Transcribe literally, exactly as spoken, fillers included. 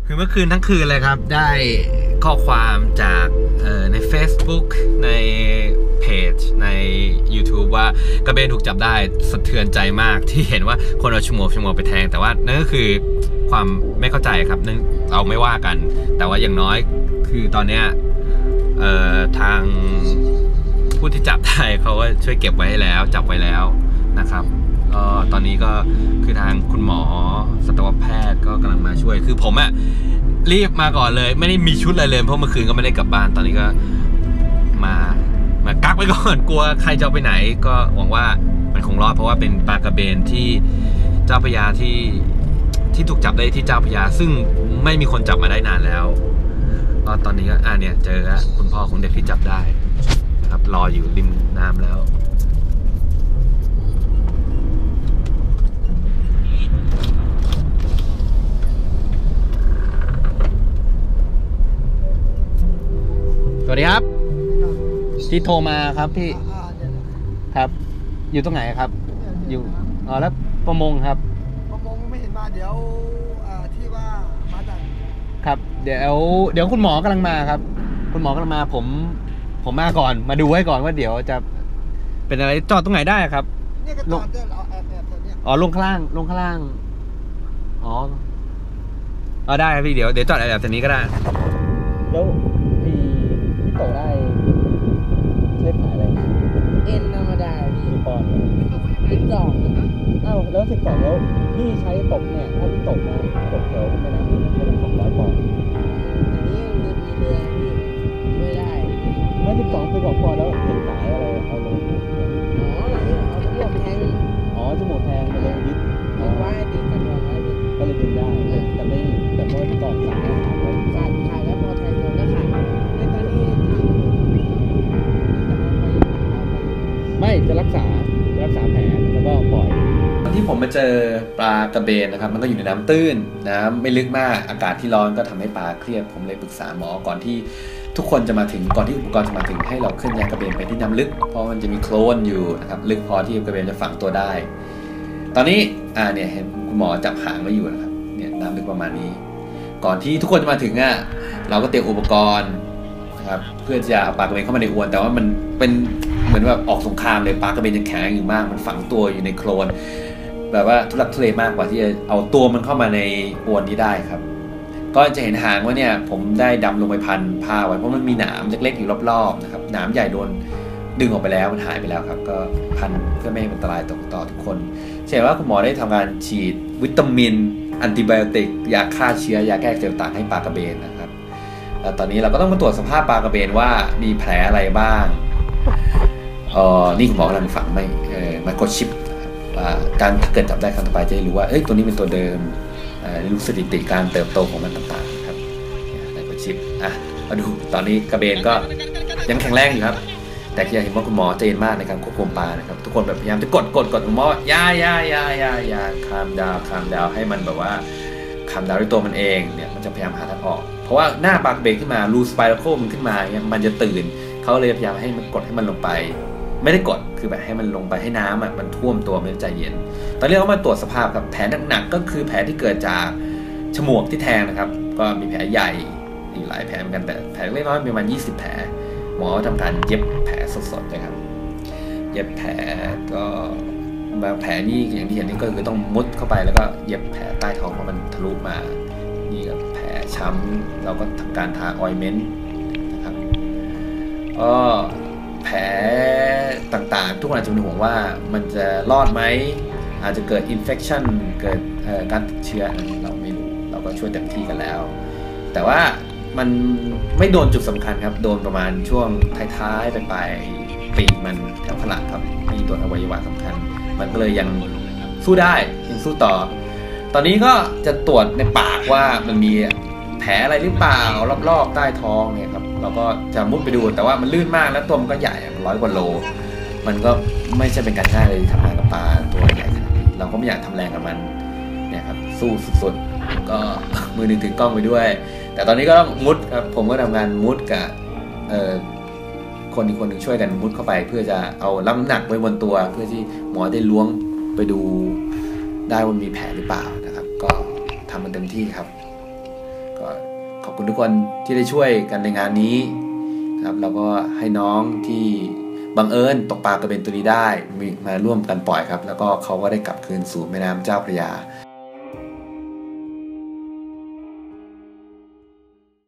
คือเมื่อคืนทั้งคืนเลยครับได้ข้อความจากใน Facebook ในเพจใน YouTube ว่ากระเบนถูกจับได้สะเทือนใจมากที่เห็นว่าคนเอาชั่วโมงชั่วโมงไปแทงแต่ว่านั่นก็คือความไม่เข้าใจครับนั่นเราไม่ว่ากันแต่ว่าอย่างน้อยคือตอนเนี้ยทางผู้ที่จับได้เขาก็ช่วยเก็บไว้ให้แล้วจับไว้แล้วนะครับก็ตอนนี้ก็คือทางคุณหมอสัตวแพทย์ก็กำลังมาช่วยคือผมอะรีบมาก่อนเลยไม่ได้มีชุดอะไรเลยเพราะเมื่อคืนก็ไม่ได้กลับบ้านตอนนี้ก็มามากักไว้ก่อนกลัวใครจะไปไหนก็หวังว่ามันคงรอดเพราะว่าเป็นปลากระเบนที่เจ้าพระยาที่ที่ถูกจับได้ที่เจ้าพระยาซึ่งไม่มีคนจับมาได้นานแล้วก็ตอนนี้ก็อ่าเนี่ยเจอแล้วคุณพ่อของเด็กที่จับได้นะครับรออยู่ริมน้ำแล้วสวัสดีครับที่โทรมาครับพี่ครับอยู่ตรงไหนครับอยู่อ๋อแล้วประมงครับประมงไม่เห็นมาเดี๋ยวที่ว่ามาจากครับเดี๋ยวเดี๋ยวคุณหมอกำลังมาครับคุณหมอกำลังมาผมผมมาก่อนมาดูไว้ก่อนว่าเดี๋ยวจะเป็นอะไรจอดตรงไหนได้ครับนี่ก็จอดเนี่ยเราแอบแอบเนี่ยอ๋อลงข้างล่างลงข้างล่างอ๋ออ๋อได้ครับพี่เดี๋ยวเดี๋ยวจอดแอบแถวนี้ก็ได้แล้วพี่พี่ตกได้ใช้ผายอะไรเอ็นธรรมดาพี่กี่ปอนด์สิบสองอ้าวแล้วสิบสองแล้วพี่ใช้ตกเนี่ยถ้าพี่ตกนะตกแถวแม่น้ำนี่ใช้ต้องสองร้อยปอนด์อันนี้ยังมีเรือพี่ไม่ได้ไม่สิบสองคือบอกพอแล้วเห็นสายอะไรเอาลงอ๋อเอาจมูกแทงอ๋อจมูกแทงไปลงยึดยึดไว้ติดกันไว้พี่ก็เลยดึงได้แต่ไม่แต่เมื่อก่อนสายขาดแล้วขาดขาดแล้วพอแทงโดนก็ขาดในตอนนี้ไม่จะรักษาจะรักษาแผลแล้วก็ปล่อยตอนที่ผมมาเจอปลากระเบนนะครับมันก็อยู่ในน้ำตื้นน้ำไม่ลึกมากอากาศที่ร้อนก็ทำให้ปลาเครียดผมเลยปรึกษาหมอก่อนที่ทุกคนจะมาถึงก่อนที่อุปกรณ์จะมาถึงให้เราเคลื่อนย้ายกระเบนไปที่น้ำลึกเพราะมันจะมีโคลนอยู่นะครับลึกพอที่กระเบนจะฝังตัวได้ตอนนี้อ่าเนี่ยเห็นคุณหมอจับหางไว้อยู่นะครับเนี่ยน้ำลึกประมาณนี้ก่อนที่ทุกคนจะมาถึงอ่ะเราก็เตรียมอุปกรณ์นะครับเพื่อจะเอาปลากระเบนเข้ามาในอวนแต่ว่ามันเป็นเหมือนแบบออกสงครามเลยปลากระเบนยังแข็งอยู่มากมันฝังตัวอยู่ในโคลนแบบว่าทุลักทุเลมากกว่าที่จะเอาตัวมันเข้ามาในอวนนี้ได้ครับก็จะเห็นหางว่าเนี่ยผมได้ดำลงไปพันผ้าไว้เพราะมันมีหนามเล็กๆอยู่รอบๆนะครับหนามใหญ่โดนดึงออกไปแล้วมันหายไปแล้วครับก็พันเพื่อไม่ให้อันตรายต่อต่อทุกคนเชื่อว่าคุณหมอได้ทำการฉีดวิตามินแอนติไบโอติกยาฆ่าเชื้อยาแก้อักเสบต่างให้ปลากระเบนนะครับแล้วตอนนี้เราก็ต้องมาตรวจสภาพปลากระเบนว่ามีแผลอะไรบ้างเออนี่คุณหมอกำลังฝังไม่เออไมโครชิปว่าการเกิดจับได้ครั้งต่อไปจะรู้ว่าเอ้ยตัวนี้เป็นตัวเดิมรู้สถิติการเติบโตของมันต่างๆครับไมโครชิปอ่ะมาดูตอนนี้กระเบนก็ยังแข็งแรงอยู่ครับแต่ที่เห็นว่าคุณหมอใจเย็นมากในการควบคุมปลานะครับทุกคนแบบพยายามจะกดกดกดคุณหมอยายายายายาคามดาวคามดาวให้มันแบบว่าคามดาวด้วยตัวมันเองเนี่ยมันจะพยายามหาทางออกเพราะว่าหน้าปลากระเบนขึ้นมารูสไปรัลโคมันขึ้นมาเนี่ยมันจะตื่นเขาเลยพยายามให้มันกดให้มันลงไปไม่ได้กดคือแบบให้มันลงไปให้น้ำอ่ะมันท่วมตัวมันใจเย็นตอนนี้เรามาตรวจสภาพครับแผลหนักๆก็คือแผลที่เกิดจากฉมวกที่แทงนะครับก็มีแผลใหญ่มีหลายแผลเหมือนกันแต่แผลเล็กน้อยมีประมาณยี่สิบแผลหมอทำการเย็บแผลสดๆนะครับเย็บแผลก็บางแผลนี่อย่างที่เห็นนี่ก็คือต้องมุดเข้าไปแล้วก็เย็บแผลใต้ท้องเพราะมันทะลุมานี่ก็แผลช้ำเราก็ทำการทาออยเมนต์นะครับก็แผลต่างๆทุกคนอาจจะเป็นห่วงว่ามันจะรอดไหมอาจจะเกิดอินเฟคชันเกิดการติดเชื้อเราไม่รู้เราก็ช่วยเต็มที่กันแล้วแต่ว่ามันไม่โดนจุดสำคัญครับโดนประมาณช่วงท้ายๆไปปลายปีกมันแถวขลังครับไม่โดนอวัยวะสำคัญมันก็เลยยังสู้ได้ยังสู้ต่อตอนนี้ก็จะตรวจในปากว่ามันมีแผลอะไรหรือเปล่ารอบๆใต้ท้องเนี่ยครับเราก็จะมุดไปดูแต่ว่ามันลื่นมากแล้วตัวมันก็ใหญ่ร้อยกว่าโลมันก็ไม่ใช่เป็นการง่ายเลยทำงานกับปลาตัวใหญ่ขนาดนี้เราก็ไม่อยากทำแรงกับมันเนี่ยครับสู้สุดๆก็มือหนึ่งถือกล้องไปด้วยแต่ตอนนี้ก็ต้องมุดครับผมก็ทำงานมุดกับคนอีกคนหนึ่งช่วยกันมุดเข้าไปเพื่อจะเอาน้ำหนักไว้บนตัวเพื่อที่หมอได้ล้วงไปดูได้ว่ามีแผลหรือเปล่านะครับก็ทำมันเต็มที่ครับก็ขอบคุณทุกคนที่ได้ช่วยกันในงานนี้นะครับแล้วก็ให้น้องที่บังเอิญตกปลากระเบนตัวนี้ได้มาร่วมกันปล่อยครับแล้วก็เขาก็ได้กลับคืนสู่แม่น้ำเจ้าพระยา